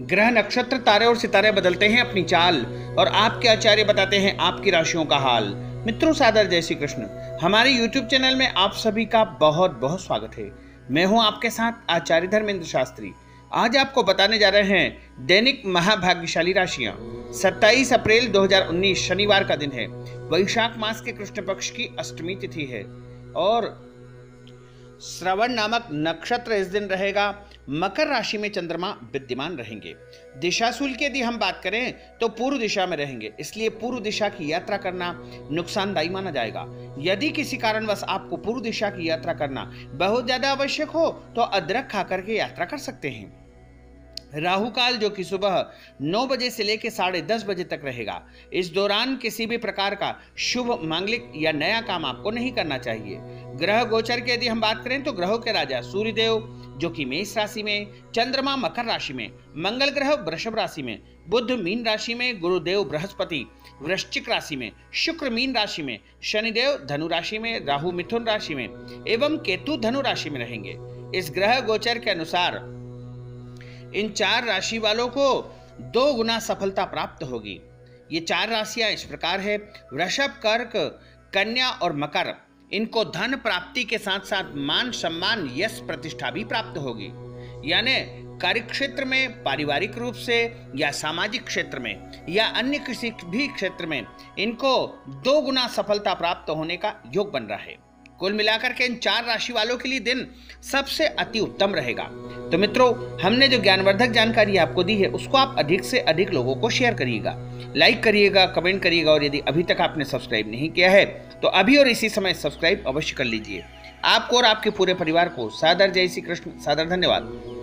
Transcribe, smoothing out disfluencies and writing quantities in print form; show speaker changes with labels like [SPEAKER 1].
[SPEAKER 1] ग्रह, नक्षत्र, तारे और सितारे बदलते हैं अपनी चाल और आपके आचार्य बताते हैं आपकी राशियों का हाल। मित्रों, सादर जय श्री कृष्ण। हमारे YouTube चैनल में आप सभी का बहुत बहुत स्वागत है। मैं हूं आपके साथ आचार्य धर्मेंद्र शास्त्री। आज आपको बताने जा रहे हैं दैनिक महाभाग्यशाली राशियां। 27 अप्रैल 2019 शनिवार का दिन है। वैशाख मास के कृष्ण पक्ष की अष्टमी तिथि है और श्रवण नामक नक्षत्र इस दिन रहेगा। मकर राशि में चंद्रमा विद्यमान रहेंगे। दिशाशूल की यदि हम बात करें तो पूर्व दिशा में रहेंगे, इसलिए पूर्व दिशा की यात्रा करना नुकसानदायी माना जाएगा। यदि किसी कारणवश आपको पूर्व दिशा की यात्रा करना बहुत ज्यादा आवश्यक हो तो अदरक खाकर के यात्रा कर सकते हैं। राहु काल जो कि सुबह 9 बजे से लेकर 10:30 बजे तक रहेगा। इस दौरान किसी भी प्रकार का शुभ, मांगलिक या नया काम आपको नहीं करना चाहिए। ग्रह गोचर की यदि हम बात करें तो ग्रहों के राजा सूर्यदेव जो कि मेष राशि में, चंद्रमा मकर राशि में, मंगल ग्रह वृषभ राशि में, बुध मीन राशि में, गुरुदेव बृहस्पति वृश्चिक राशि में, शुक्र मीन राशि में, शनिदेव धनु राशि में, राहु मिथुन राशि में एवं केतु धनु राशि में रहेंगे। इस ग्रह गोचर के अनुसार इन 4 राशि वालों को 2 गुना सफलता प्राप्त होगी। ये 4 राशियां इस प्रकार है: वृषभ, कर्क, कन्या और मकर। इनको धन प्राप्ति के साथ साथ मान, सम्मान, यश, प्रतिष्ठा भी प्राप्त होगी। यानी कार्य क्षेत्र में, पारिवारिक रूप से या सामाजिक क्षेत्र में या अन्य किसी भी क्षेत्र में इनको 2 गुना सफलता प्राप्त होने का योग बन रहा है। कुल मिलाकर के इन 4 राशि वालों के लिए दिन सबसे अति उत्तम रहेगा। तो मित्रों, हमने जो ज्ञानवर्धक जानकारी आपको दी है उसको आप अधिक से अधिक लोगों को शेयर करिएगा, लाइक करिएगा, कमेंट करिएगा और यदि अभी तक आपने सब्सक्राइब नहीं किया है तो अभी और इसी समय सब्सक्राइब अवश्य कर लीजिए। आपको और आपके पूरे परिवार को सादर जय श्री कृष्ण, सादर धन्यवाद।